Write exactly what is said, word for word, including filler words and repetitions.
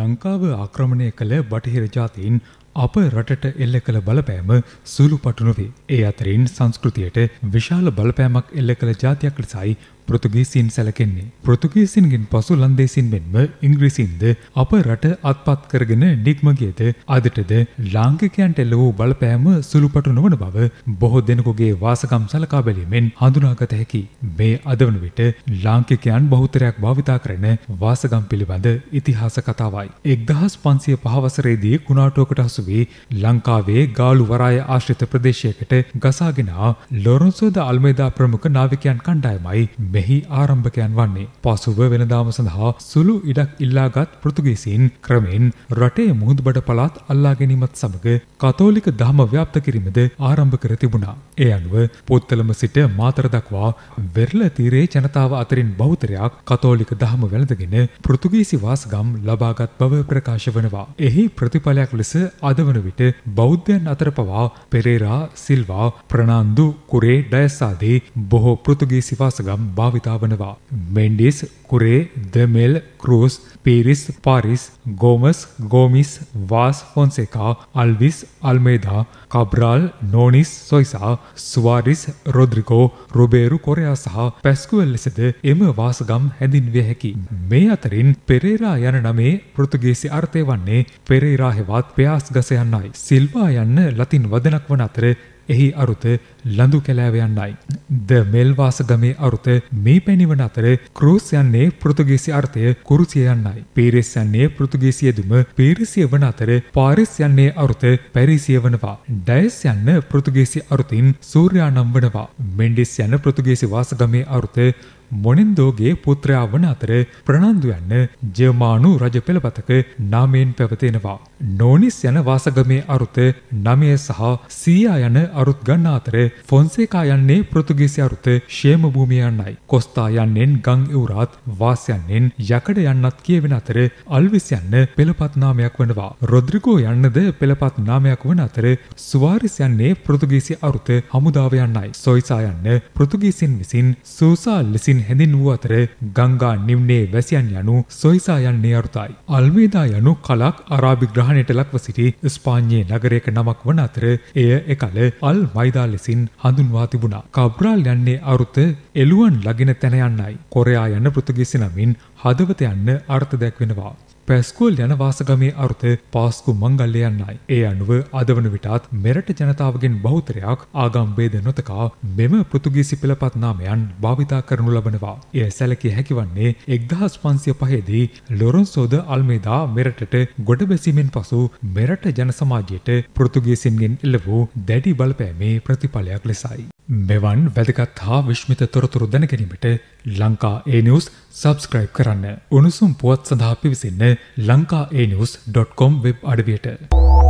ලංකාව ආක්‍රමණය කළ බටහිර ජාතීන් අප රටට එල්ල කළ බලපෑම සුළු පටු නොවේ. ඒ අතරින් සංස්කෘතියට විශාල බලපෑමක් එල්ල කළ ජාතියක් ලෙසයි පෘතුගීසීන් සැලකෙන්නේ. පෘතුගීසීන්ගෙන් පසු ලන්දේසීන් මෙන්ම ඉංග්‍රීසීන්ද අප රට අත්පත් කරගෙන නික්ම ගියද අදටද ලාංකිකයන්ට එල්ල වූ බලපෑම සුළු පටු නොවන බව බොහෝ දෙනෙකුගේ වාසගම් සලකා බැලීමෙන් හඳුනාගත හැකි. මේ අද වන විට ලාංකිකයන් බහුතරයක් භාවිතා කරන වාසගම් පිළිබඳ ඉතිහාස කතාවයි. එක්දහස් පන්සිය පහ වසරේදී කුණාටුවකට හසු වී ලංකාවේ ගාලු වරාය ආශ්‍රිත ප්‍රදේශයකට ගසාගෙන ලොරන්සෝ ද අල්මේදා ප්‍රමුඛ නාවිකයන් කණ්ඩායමයි මෙහි ආරම්භකයන් වන්නේ. පසුව වෙනදාම සඳහා සුළු ඉඩක් ඉල්ලාගත් පෘතුගීසීන් ක්‍රමෙන් රටේ මුහුදුබඩ පළාත් අල්ලා ගැනීමත් සමග කතෝලික දහම ව්‍යාප්ත කිරීමද ආරම්භ කර තිබුණා. ඒ අනුව පොත්තලම සිට මාතර දක්වා වෙරළ තීරයේ ජනතාව අතරින් බහුතරයක් කතෝලික දහම වැළඳගෙන පෘතුගීසි වාසගම් ලබාගත් බව ප්‍රකාශ වනවා. එහි ප්‍රතිඵලයක් ලෙස අද වන විට බෞද්ධයන් අතර පවා පෙරේරා, සිල්වා, ප්‍රනාන්දු, කුරේ, ඩයස් ආදී බොහෝ පෘතුගීසි වාසගම් භාවිතා වනවා. මෙන්ඩිස්, කුරේ, දමෙල්, ක්‍රූස්, පීරිස්, පාරිස්, ගෝමස්, ගෝමිස්, වාස්, ෆොන්සේකා, අල්විස්, අල්මේදා, කබ්‍රාල්, නෝනිස්, සොයිසා, සුවාරිස්, රොද්රිගෝ, රුබේරු කොරයා සහ පැස්කුවල් ලෙසද එම වාසගම් හැඳින්විය හැකි. මේ අතරින් පෙරේරා යන නමේ පෘතුගීසි අර්ථය වන්නේ පෙරේරා හෙවත් පෙයාස් ගස යන්නයි. සිල්වා යන්න ලතින් වදනක් වන අතර එහි අරුත ලඳු කැලෑව යන්නයි. ද මෙල් වාසගමේ අරුත මේ පැණිවන අතර ක්‍රූස් යන්නේ පෘතුගීසි අර්ථය කුරුසිය යන්නයි. පීරිස් යන්නේ පෘතුගීසි යෙදුම පීරිසිය වන අතර පාරිස් යන්නේ අරුත පැරිසිය වනවා. ඩයස් යන්න පෘතුගීසි අරුතින් සූර්යා නම් වනවා. මෙන්ඩිස් යන පෘතුගීසි වාසගමේ අරුත මොනින්දෝගේ පුත්‍රයා වන අතර ප්‍රනන්දු යන්න ජර්මානු රජ පෙළපතක නාමයෙන් පැවතෙනවා. නෝනිස් යන වාසගමේ අරුත නමය සහ සීයා යන අරුත් ගන්න අතර ෆොන්සේකා යන්නේ පෘතුගීසි අරුත ෂේම භූමිය යන්නයි. කොස්තා යන්නෙන් ගං එවුරාත්, වාස් යන්නෙන් යකඩ යන්නත් කියවෙන අතර අල්විස් යන්න පෙළපත් නාමයක් වනවා. රොද්රිගෝ යන්නද පෙළපත් නාමයක් වන අතර සුවාරිස් යන්නේ පෘතුගීසි අරුත හමුදාව යන්නයි. සොයිසා යන්න පෘතුගීසින් විසින් සූසා ලෙසින් හැඳින් වූ අතර ගංගා නිම්නේ වැසියන් යනු සොයිසා යන්නේ අරුතයි. අල්මේදා යනු කලක් අරාබි ග්‍රහණයට ලක්ව සිටි ස්පාඤ්ඤේ නගරයක නමක් වන අතර එය එකල අල් මයිදා ලෙසින් හඳුන්වා තිබුණා. කබ්‍රාල් යන්නේ අරුත එළුවන් ලගින තැන යන්නයි. කොරයා යන පෘතුගීසි නමින් හදවත යන්න අර්ථ දැක්වෙනවා. පැස්කුවල් යන වාසගමේ අරුත පාස්කු මංගල්‍ය යන්නයි. ඒ අනුව අද වන විටත් මෙරට ජනතාවගෙන් බහුතරයක් ආගම් භේද නොතකා මෙම පෘතුගීසි පෙළපත් නාමයන් භාවිතා කරනු ලබනවා. එය සැලකිය හැකි වන්නේ එක්දහස් පන්සිය පහේදී ලොරන්සෝ ද අල්මේදා මෙරටට ගොඩ බැසීමෙන් පසු මෙරට ජන සමාජයට පෘතුගීසින්ගෙන් එල්ල වූ දැඩි බලපෑමේ ප්‍රතිඵලයක් ලෙසයි. මෙවන් වැදගත් හා විශ්මිත තොරතුරු දැනගැනීමට ලංකා ඒ නිවුස් සබ්ස්ක්‍රයිබ් කරන්න. උණුසුම් පුවත් සඳහා පිවිසෙන්න Lanka E news dot com web අඩවියට.